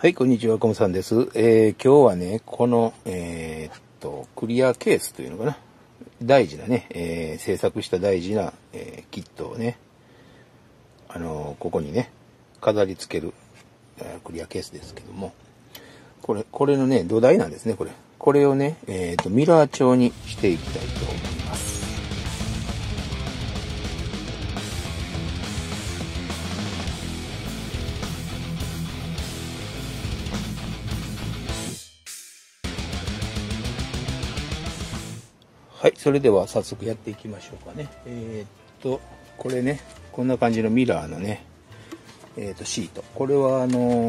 はい、こんにちは、コムさんです。今日はね、この、クリアケースというのかな。大事なね、制作した大事な、キットをね、ここにね、飾り付ける、クリアケースですけども、これのね、土台なんですね、これ。これをね、ミラー調にしていきたいと思います。はい、それでは早速やっていきましょうかね。これね、こんな感じのミラーのね、シート。これは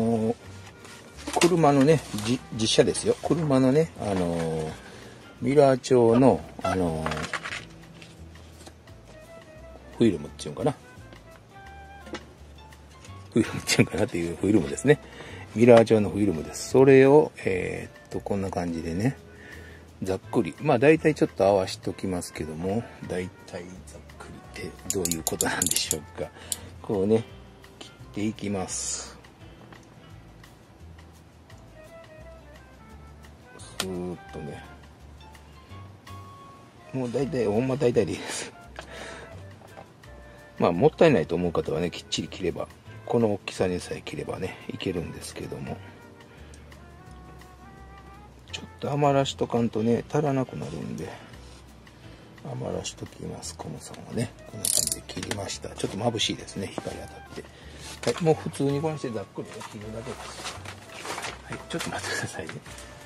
車のね、実車ですよ。車のね、ミラー調の、フィルムっていうんかな。フィルムっていうんかなっていうフィルムですね。ミラー調のフィルムです。それを、こんな感じでね、ざっくり。まあ大体ちょっと合わしときますけども、大体ざっくりってどういうことなんでしょうか。こうね、切っていきます。スーッとね。もう大体、ほんま大体でいいです。まあもったいないと思う方はね、きっちり切れば、この大きさにさえ切ればね、いけるんですけども。ちょっと余らしとかんとね、足らなくなるんで、余らしときます。コムさんはね、こんな感じで切りました。ちょっと眩しいですね、光当たって。はい、もう普通にこうしてざっくりね、切るだけです。はい、ちょっと待ってくださいね。よ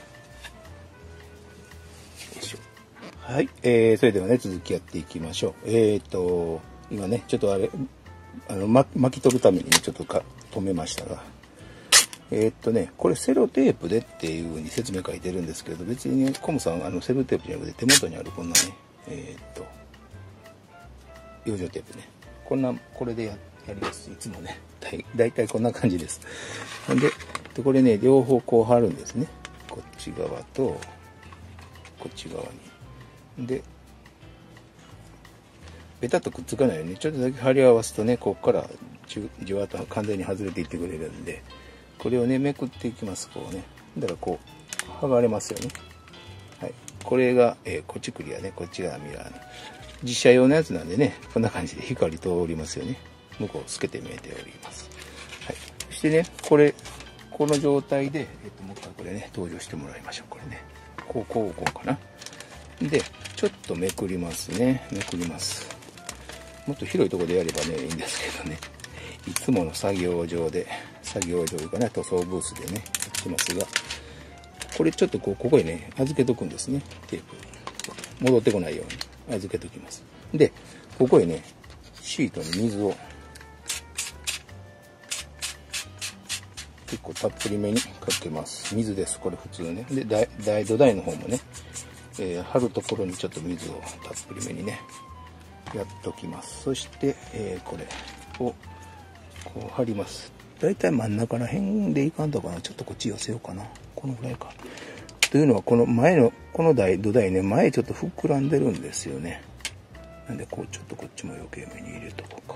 いしょ。はい、それではね、続きやっていきましょう。今ね、ちょっとあれ、巻き取るためにね、ちょっと止めましたが、これセロテープでっていう風に説明書いてるんですけど、別にね、コムさん、セロテープじゃなくて手元にあるこんなね、養生テープね。これでやります。いつもね。だいたいこんな感じです。で、これね、両方こう貼るんですね。こっち側と、こっち側に。で、ベタっとくっつかないように、ちょっとだけ貼り合わすとね、ここからじわっと完全に外れていってくれるんで、これをね、めくっていきます、こうね。だからこう、剥がれますよね。はい。これが、こっちクリアね、こっちがミラーの。実写用のやつなんでね、こんな感じで光通りますよね。向こう透けて見えております。はい。そしてね、この状態で、もう一回これね、登場してもらいましょう。これね。こうかな。で、ちょっとめくりますね。めくります。もっと広いところでやればね、いいんですけどね。いつもの作業場かな、塗装ブースでね、やってますが、これちょっとここにね、預けとくんですね、テープ。戻ってこないように預けときます。で、ここへね、シートに水を、結構たっぷりめにかけます。水です、これ普通ね。で、土台の方もね、貼るところにちょっと水をたっぷりめにね、やっときます。そして、これを、こう貼ります。だいたい真ん中ら辺でいかんとかな。ちょっとこっち寄せようかな。このぐらいか。というのは、この前の、この土台ね、前ちょっと膨らんでるんですよね。なんで、こう、ちょっとこっちも余計めに入れとこうか。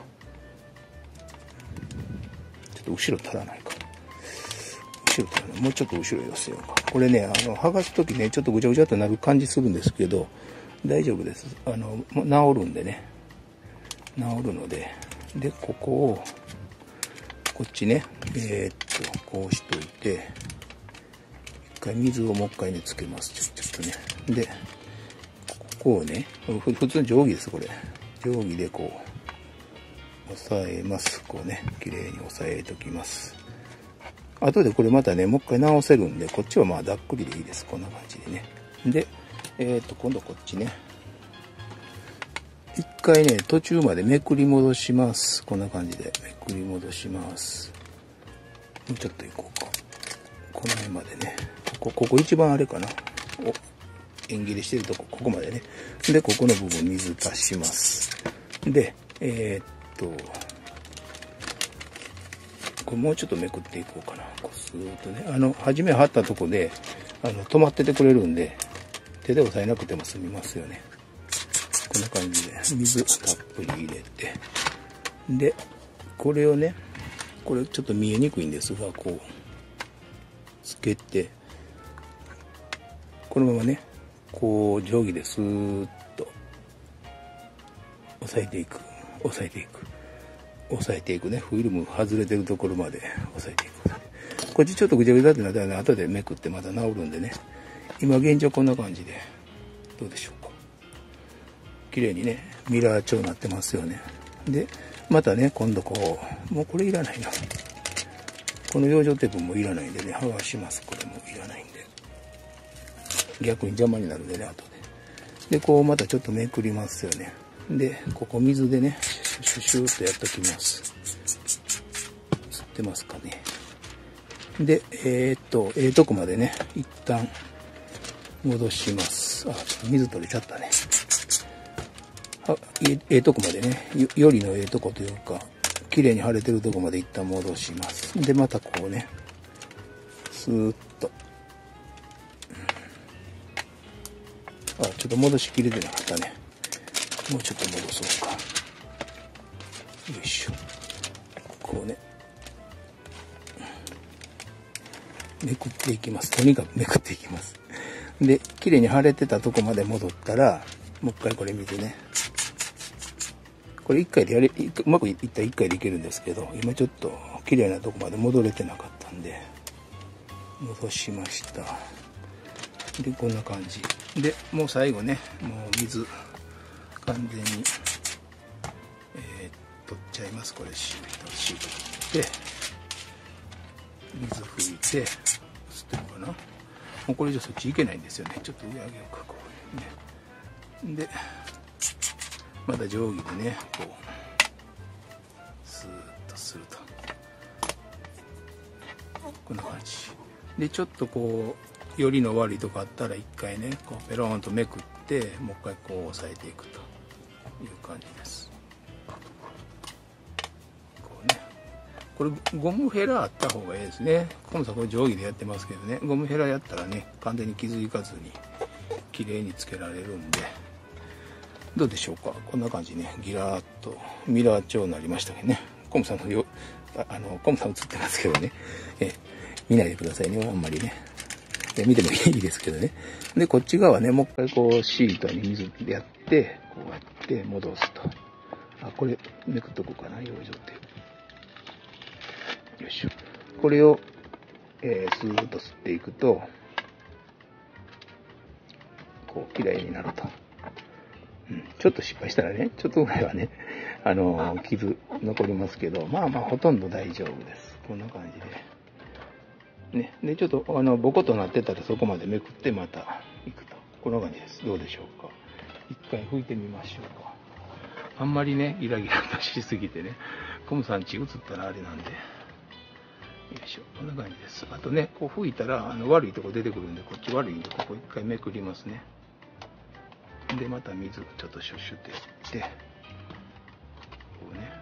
ちょっと後ろ足らないか。もうちょっと後ろ寄せようか。これね、剥がすときね、ちょっとぐちゃぐちゃっとなる感じするんですけど、大丈夫です。治るんでね。治るので。で、ここを、こっちね、こうしといて、一回水をもう一回ね、つけます。ちょっとね。で、ここをね、普通の定規です、これ。定規でこう、押さえます。こうね、綺麗に押さえときます。後でこれまたね、もう一回直せるんで、こっちはまあ、ざっくりでいいです。こんな感じでね。で、今度こっちね。一回ね、途中までめくり戻します。こんな感じでめくり戻します。もうちょっと行こうか。この辺までね。ここ一番あれかな。円切りしてるとこ、ここまでね。で、ここの部分水足します。で、これもうちょっとめくっていこうかな。こうスーッとね。初め貼ったとこで、止まっててくれるんで、手で押さえなくても済みますよね。こんな感じで水たっぷり入れて、でこれをね、これちょっと見えにくいんですが、こつけて、このままね、こう定規でスーッと押さえていく、押さえていく、押さえていくね。フィルム外れてるところまで押さえていく。こっちちょっとぐちゃぐちゃってなったらね、後でめくってまた治るんでね。今現状こんな感じで、どうでしょうか。綺麗にね、ミラー調になってますよね。で、またね、今度こう、もうこれいらないな。この養生テープもいらないんでね、剥がします。これもいらないんで。逆に邪魔になるんでね、後で。で、こうまたちょっとめくりますよね。で、ここ水でね、シュシュシューっとやっときます。吸ってますかね。で、とこまでね、一旦戻します。あ、水取れちゃったね。とこまでね、よりのとこというか、綺麗に腫れてるとこまで一旦戻します。で、またこうね、スーッと。あ、ちょっと戻しきれてなかったね。もうちょっと戻そうか。よいしょ。こうね。めくっていきます。とにかくめくっていきます。で、綺麗に腫れてたとこまで戻ったら、もう一回これ見てね。これ一回でうまくいったら一回でいけるんですけど、今ちょっと綺麗なとこまで戻れてなかったんで、戻しました。で、こんな感じ。で、もう最後ね、もう水、完全に、取っちゃいます。これシート取って、水拭いて、吸ってるかな。もうこれ以上そっち行けないんですよね。ちょっと上上げようか、こうね。で、また定規でね、こう、スーッとすると。こんな感じ。で、ちょっとこう、よりの悪いとこあったら一回ね、こうペロンとめくって、もう一回こう押さえていくという感じです。こうね。これゴムヘラあった方がいいですね。コムさんこれ定規でやってますけどね、ゴムヘラやったらね、完全に傷いかずに綺麗につけられるんで、どうでしょうか。こんな感じね、ギラーっとミラー調になりましたけどね。コムさんのコムさん映ってますけどね、見ないでくださいね、あんまりね。見てもいいですけどね。で、こっち側ね、もう一回こうシートに水でやって、こうやって戻すと。あ、これめくっとこうかな、養生テープ。よいしょ。これを、スーッと吸っていくと、こう、綺麗になると。ちょっと失敗したらね、ちょっとぐらいはね、傷残りますけど、まあまあほとんど大丈夫です。こんな感じで。ね。で、ちょっと、ボコとなってたらそこまでめくってまた行くと。こんな感じです。どうでしょうか。一回拭いてみましょうか。あんまりね、ギラギラとしすぎてね、コムさんち映ったらあれなんで。よいしょ。こんな感じです。あとね、こう拭いたら、悪いとこ出てくるんで、こっち悪いんで、ここ一回めくりますね。で、また水ちょっとシュッシュってやって、こうね、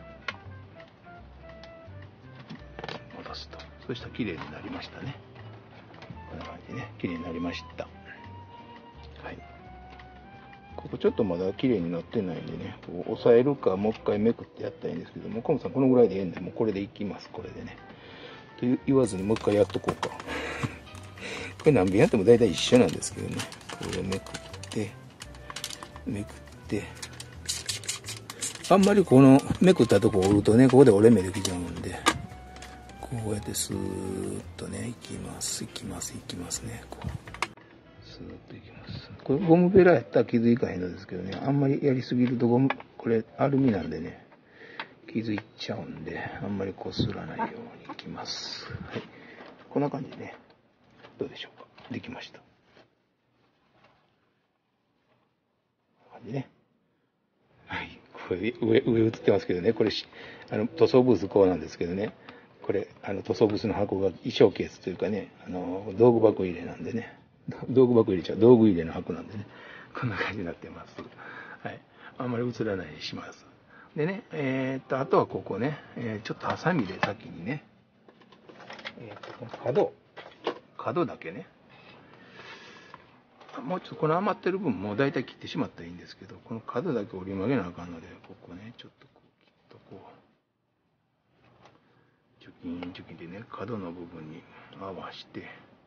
戻すと。そしたら綺麗になりましたね。こんな感じね、綺麗になりました。はい。ここちょっとまだ綺麗になってないんでね、こう押さえるか、もう一回めくってやったらいいんですけども、コムさんこのぐらいでええんで、もうこれでいきます、これでね。と言わずにもう一回やっとこうか。これ何遍やっても大体一緒なんですけどね。これをめくって、あんまりこのめくったとこ折るとね、ここで折れ目できちゃうんで、こうやってスーッとね、いきますね、こう。スーッといきます。これゴムベラやったら傷いかへんのですけどね、あんまりやりすぎるとこれアルミなんでね、傷いっちゃうんで、あんまりこすらないようにいきます。はい。こんな感じでね、どうでしょうか。できました。こんな感じね。はい。これ上映ってますけどね、これ塗装ブースこうなんですけどね、これ、塗装ブースの箱が衣装ケースというかね、道具箱入れなんでね、道具入れの箱なんでね、こんな感じになってます。はい。あんまり映らないようにします。でね、あとはここね、ちょっとハサミで先にね、この角だけね、もうちょっとこの余ってる分もう大体切ってしまったらいいんですけど、この角だけ折り曲げなあかんので、ここね、ちょっとこう切っとこう。チョキンチョキンでね、角の部分に合わして、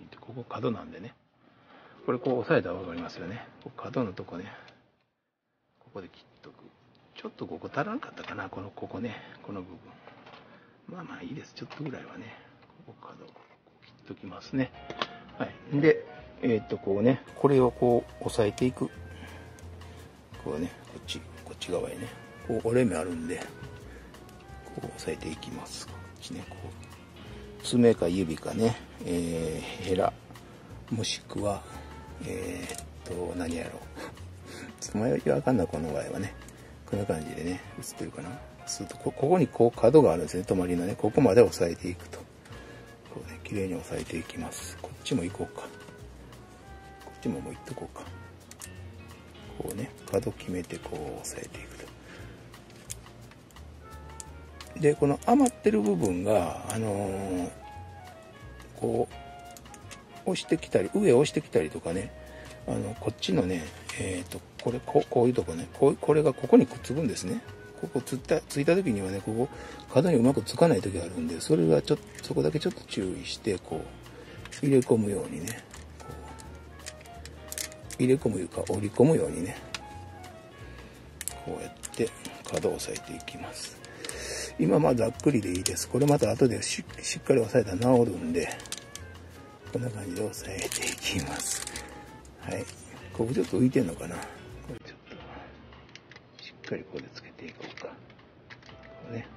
金ってここ角なんでね、これこう押さえたら分かりますよね。こう角のとこね、ここで切っとく。ちょっとここ足らんかったかな、ここね、この部分。まあまあいいです、ちょっとぐらいはね、ここ角を切っときますね。はい。で、こうね、これをこう押さえていく。こうね、こっち側にね、こう折れ目あるんで、こう押さえていきます。こっちね、こう爪か指かね、ヘラ、もしくは何やろう爪よりわかんない、この場合はね、こんな感じでね、映ってるかな。するとここにこう角があるんですね、止まりのね、ここまで押さえていくと、こうね、綺麗に押さえていきます。こっちも行こうか、こっちももう行っとこうか。こうね、角決めてこう押さえていくと。で、この余ってる部分がこう押してきたり、上押してきたりとかね、こっちのね、こういうとこね、これがここにくっつくんですね。ここついた時にはね、ここ角にうまくつかない時があるんで、それがそこだけちょっと注意して、こう入れ込むようにね、こう入れ込むいうか折り込むようにね、こうやって角を押さえていきます。今まあざっくりでいいです。これまた後でしっかり押さえたら治るんで、こんな感じで押さえていきます。はい。ここちょっと浮いてんのかな。これちょっとしっかりここでつけていこうか。こうね。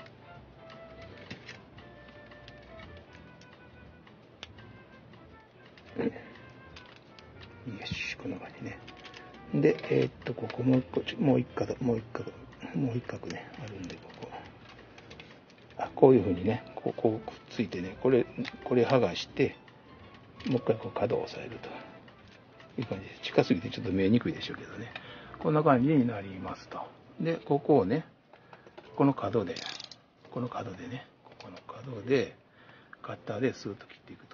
よし、こんな感じね。で、ここもう一角ね、あるんで、こういうふうにね、こうくっついてね、これ剥がして、もう一回こう角を押さえるという感じで、近すぎてちょっと見えにくいでしょうけどね。こんな感じになりますと。で、ここをね、この角でね、ここの角で、カッターでスーッと切っていくと。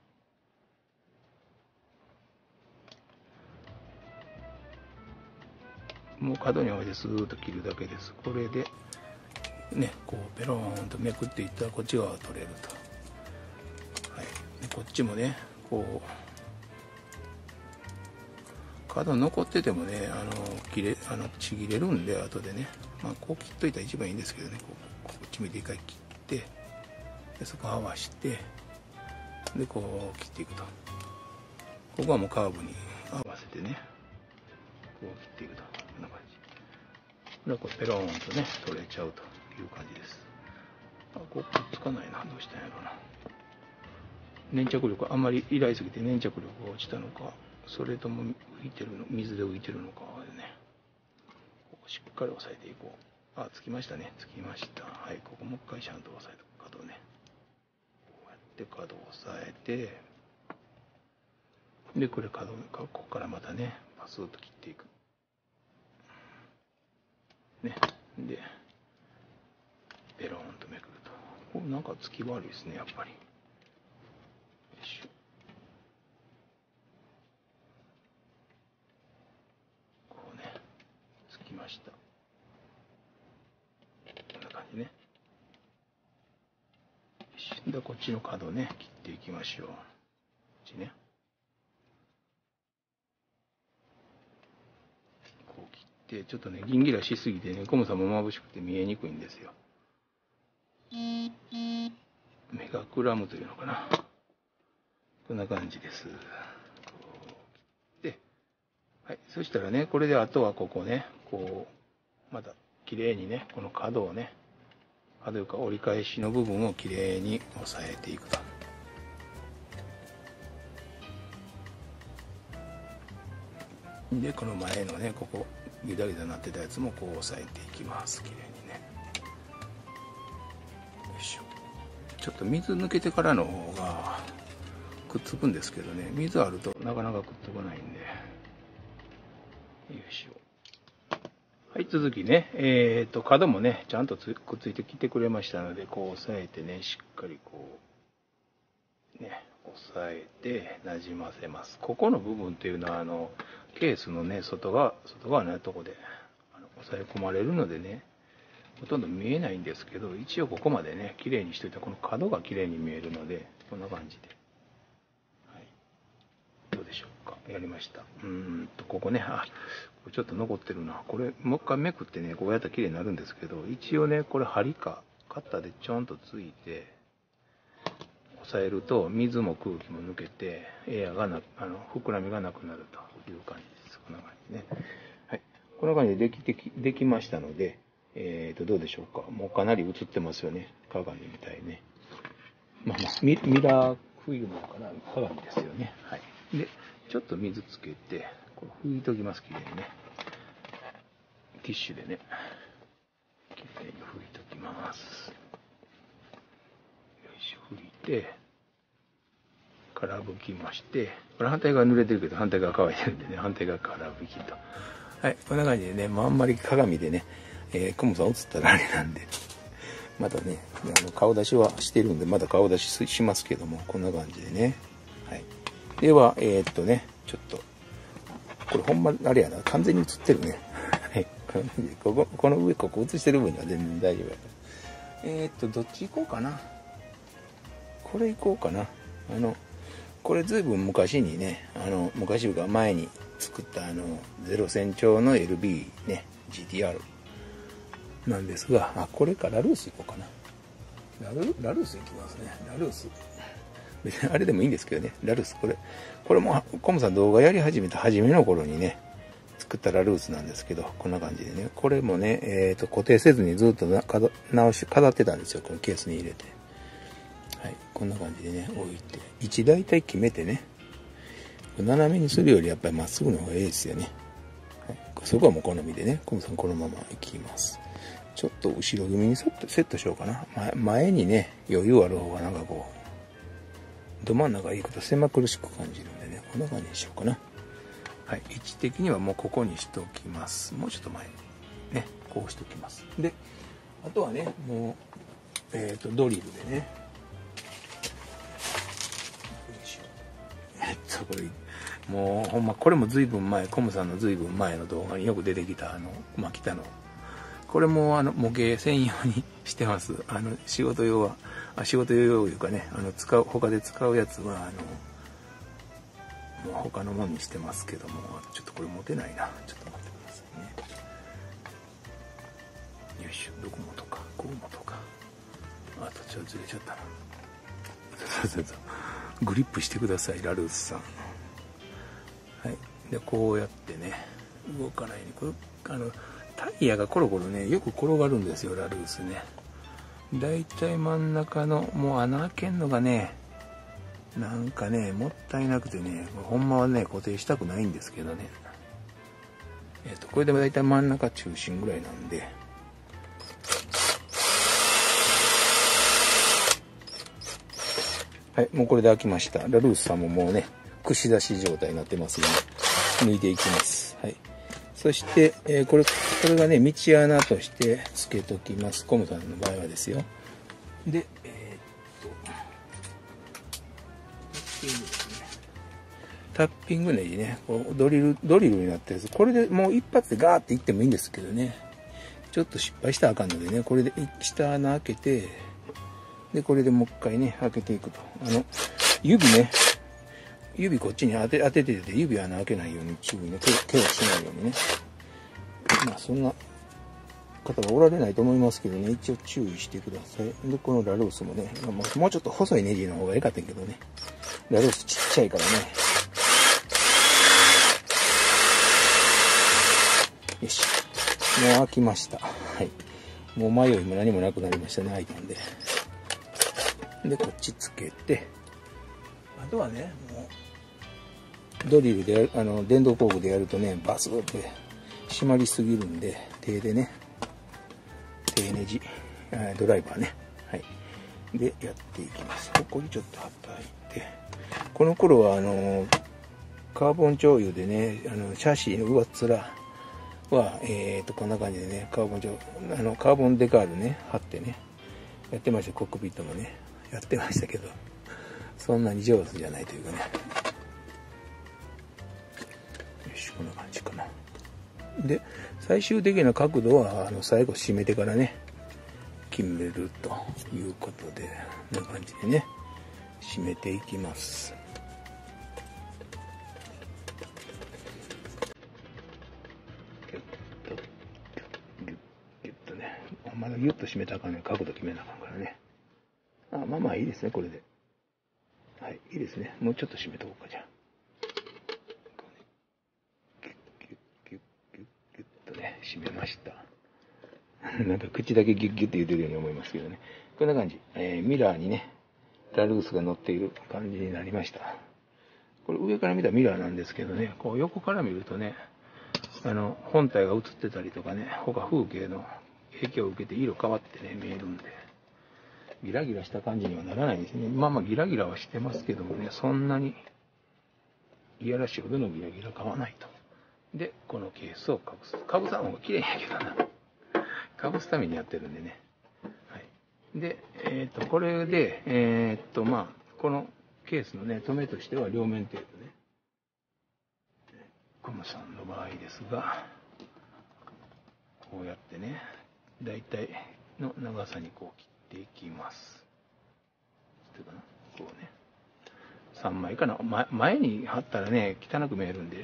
もう角に置いてスーッと切るだけです。これで、ね、こうペローンとめくっていったらこっち側が取れると。はい。でこっちもね、こう、角残っててもね、ちぎれるんで、後でね、まあ、こう切っといたら一番いいんですけどね、こっち見て一回切って、でそこ合わして、で、こう切っていくと。ここはもうカーブに合わせてね、こう切っていくと。こんな感じ。これはこうペローンとね、取れちゃうという感じです。こうくっつかないな、どうしたんやろうな。粘着力、あんまり依頼すぎて粘着力が落ちたのか、それとも水で浮いてるのかでね、ここしっかり押さえていこう。つきましたね。つきました。はい、ここもう一回ちゃんと押さえて、角ね。こうやって角を押さえて、で、ここからまたね、パスッと切っていく。ね。で、ベローンとめくると。これなんかつき悪いですね、やっぱり。よいしょ。こうね、つきました。こんな感じね。で、こっちの角ね、切っていきましょう。こっちね。こう切って、ちょっとね、ギンギラしすぎてね、コムさんも眩しくて見えにくいんですよ。目がくらむというのかな。こんな感じです。こう切って、はい。そしたらね、これであとはここね、こう、また綺麗にね、この角をね、角というか折り返しの部分を綺麗に押さえていくと。で、この前のね、ここ、ギザギザになってたやつもこう押さえていきます。綺麗にね。よいしょ。ちょっと水抜けてからの方がくっつくんですけどね、水あるとなかなかくっつかないんで。よいしょ。はい、続きね、角もね、ちゃんとくっついてきてくれましたので、こう押さえてね、しっかりこう、ね、押さえてなじませます。ここの部分っていうのは、ケースのね、外側のとこで押さえ込まれるのでね、ほとんど見えないんですけど、一応ここまでね、綺麗にしといたら、この角が綺麗に見えるので、こんな感じで。 やりました。ここね、ちょっと残ってるな。これ、もう一回めくってね、こうやったら綺麗になるんですけど、一応ね、これ針か、カッターでちょんとついて、押さえると、水も空気も抜けて、エアが膨らみがなくなるという感じです。こんな感じね。はい。こんな感じでできましたので、どうでしょうか。もうかなり映ってますよね。鏡みたいね。ミラーフィルムかな、鏡ですよね。はい。で、ちょっと水つけて、これ拭いときます、きれいにね。ティッシュでね、きれいに拭いときます。よいしょ、拭いて、から拭きまして、これ反対側濡れてるけど、反対側乾いてるんでね、反対側から拭きと。はい、こんな感じでね、あんまり鏡でね、クモさん映ったらあれなんで、まだね、顔出しはしてるんで、まだ顔出ししますけども、こんな感じでね。はい。では、ね、ちょっと、これほんま、あれやな、完全に映ってるね。はい。この上、ここ映してる分には全然大丈夫やから。どっち行こうかな。これ行こうかな。これずいぶん昔にね、昔が前に作ったゼロ戦調の LB ね、GTR なんですが、これかラルース行こうかな。ラルース行きますね。ラルース。別にあれでもいいんですけどね、ラルース。これも、コムさん動画やり始めた初めの頃にね、作ったラルースなんですけど、こんな感じでね、これもね、固定せずにずっと飾ってたんですよ、このケースに入れて。はい、こんな感じでね、置いて。位置大体決めてね、斜めにするよりやっぱりまっすぐの方がいいですよね。はい、そこはもう好みでね、コムさんこのまま行きます。ちょっと後ろ気味にセットしようかな。前にね、余裕ある方がなんかこう、ど真ん中行くと狭苦しく感じるんでね、こんな感じにしようかな。はい、位置的にはもうここにしておきます。もうちょっと前にね、こうしておきます。で、あとはね、もう、ドリルでね、これ、もうほんま、これも随分前、コムさんの随分前の動画によく出てきた、来たの。これも模型専用にしてます。仕事用というかね、他で使うやつは、もう他のものにしてますけども、ちょっとこれ持てないな。ちょっと待ってくださいね。よいしょ、どこもとか、こうもとか。あとちょっとずれちゃったな。そう。グリップしてください、ラルースさん。はい。で、こうやってね、動かないように、タイヤがコロコロね、よく転がるんですよ、ラルースね。だいたい真ん中の、もう穴開けんのがね、なんかね、もったいなくてね、ほんまはね、固定したくないんですけどね。これでもだいたい真ん中中心ぐらいなんで、はい、もうこれで開きました。ラルースさんももうね、串出し状態になってますので、抜いていきます。はい。そして、これがね、道穴として付けときます。コムさんの場合はですよ。で、タッピングネジね、こうドリルになってるんです。これでもう一発でガーっていってもいいんですけどね。ちょっと失敗したらあかんのでね、これで下穴開けて、で、これでもう一回ね、開けていくと。指こっちに当ててて、指穴開けないように注意ね、怪我しないようにね。まあ、そんな方はおられないと思いますけどね、一応注意してください。で、このラルースもね、もうちょっと細いネジの方が良かったけどね、ラルースちっちゃいからね。よし。もう開きました。はい。もう迷いも何もなくなりましたね、開いたんで。で、こっちつけて、あとはね、もう、ドリルで電動工具でやるとね、バスって締まりすぎるんで、手でね、手ネジ、ドライバーね、はい。で、やっていきます。ここにちょっと叩いて、この頃は、カーボン調油でね、シャシーの上っ面は、こんな感じでね、カーボンデカールね、貼ってね、やってました。コックピットもね、やってましたけど、そんなに上手じゃないというかね。よし、こんな感じかな。で、最終的な角度は、最後締めてからね、決めるということで、こんな感じでね、締めていきます。 ギュッと締めたらあかんね。角度決めなあかんからね。まあまあいいですね、これで。はい、いいですね。もうちょっと締めとこうか、じゃあ。ギュッギュッギュッギュッギュッとね、締めました。なんか口だけギュッギュッって言ってるように思いますけどね。こんな感じ。ミラーにね、ラルースが乗っている感じになりました。これ上から見たミラーなんですけどね、こう横から見るとね、本体が映ってたりとかね、他風景の影響を受けて色変わってね、見えるんで、ギラギラした感じにはならないんですね。まあまあギラギラはしてますけどもね、そんなにいやらしいほどのギラギラ買わないと。で、このケースをかぶす。かぶさん方が綺麗やけどな。かぶすためにやってるんでね。はい。で、これで、まあ、このケースのね、留めとしては両面テープね。コムさんの場合ですが、こうやってね、だいたいの長さにこう切っていきます。こうね。3枚かな。前に貼ったらね、汚く見えるんで、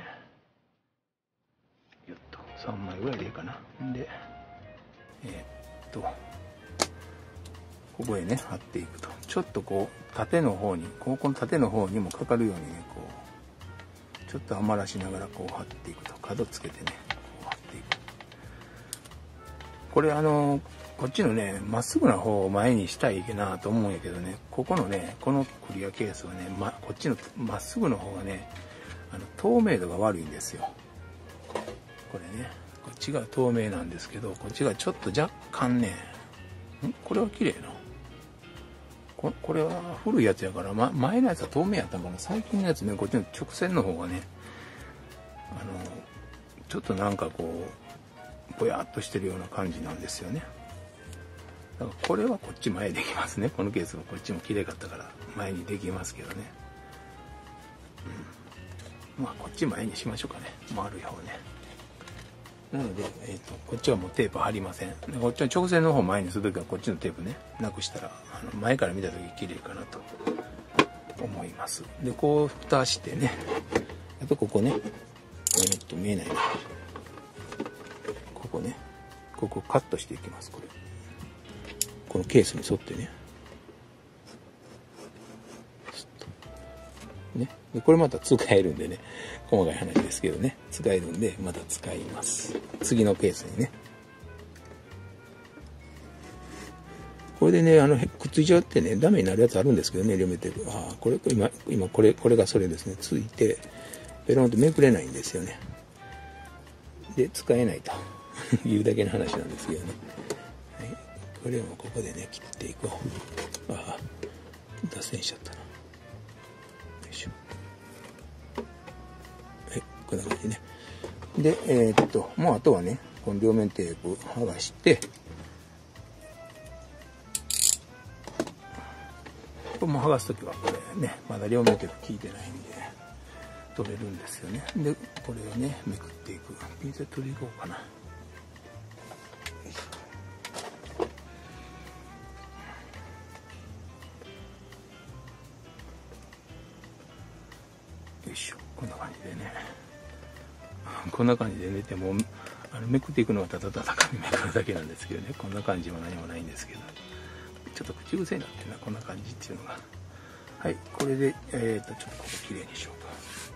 よっと、3枚ぐらいでいいかな。で、ここへね、貼っていくと。ちょっとこう、縦の方に、この縦の方にもかかるようにね、こう、ちょっと余らしながらこう貼っていくと。角つけてね、こう貼っていく。これこっちのね、まっすぐな方を前にしたらいいなと思うんやけどね、ここのね、このクリアケースはね、こっちのまっすぐの方がね、透明度が悪いんですよ。これね、こっちが透明なんですけど、こっちがちょっと若干ね、これは綺麗な。これは古いやつやから、前のやつは透明やったんかな。最近のやつね、こっちの直線の方がね、ちょっとなんかこう、ぼやっとしてるような感じなんですよね。だからこれはこっち前できますね。このケースはこっちも綺麗かったから前にできますけどね。まあこっち前にしましょうかね。丸い方ね。なので、こっちはもうテープ貼りません。こっちの直線の方前にするときはこっちのテープね、なくしたら、前から見たとき綺麗かなと思います。で、こう蓋してね、あとここね、見えないな。ここね、ここカットしていきます、これ。このケースに沿ってね。ね。でこれまた使えるんでね、細かい話ですけどね、使えるんでまた使います。次のケースにね。これでね、くっついちゃってね、ダメになるやつあるんですけどね、両面テープ。これ、今これがそれですね。ついて、ペロンとめくれないんですよね。で、使えないというだけの話なんですけどね。はい。これをここでね、切っていこう。脱線しちゃったな。よいしょ。はい、こんな感じね。で、もうあとはね、この両面テープ剥がして、これも剥がすときはこれね、まだ両面テープ効いてないんで、取れるんですよね。で、これをね、めくっていく。ピンセットでいこうかな。よいしょ。こんな感じでね。こんな感じでね、でもめくっていくのはただただ紙めくるだけなんですけどね、こんな感じは何もないんですけど、ちょっと口癖になってるな、こんな感じっていうのが。はい、これで、ちょっとここきれいにしようか。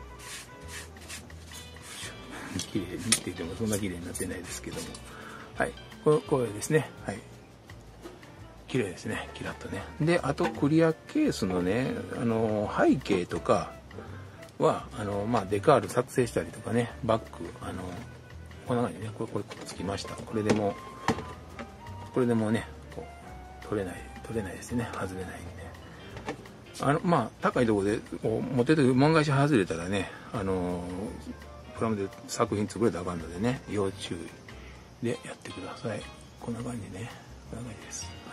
きれいにって言ってもそんなきれいになってないですけども、はい、これですね。はい、綺麗ですね、キラッとね。で、あとクリアケースのね、背景とかはデカール作成したりとかね、バッグこんな感じでね、これくっつきました。これでもね、こう取れないですね、外れないんで。高いところで持ってる時万が一外れたらね、プラモで作品潰れたらあかんのでね、要注意でやってください。こんな感じね、こんな感じです。はい。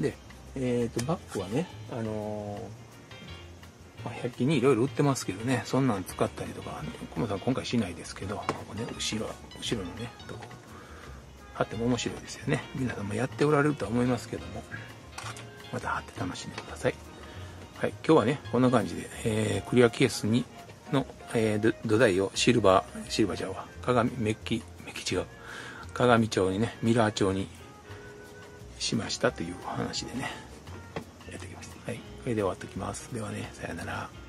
で、バッグはね、100均にいろいろ売ってますけどね、そんなん使ったりとか、コモさん今回しないですけど、ここね、後ろのね、とこ貼っても面白いですよね。皆さんもやっておられるとは思いますけども、また貼って楽しんでください。はい、今日はね、こんな感じで、クリアケースの、土台をシルバーちゃうわ、メッキ違う、鏡調にね、ミラー調にしましたという話でね、やってきました。はい。これで終わっときます。ではね、さよなら。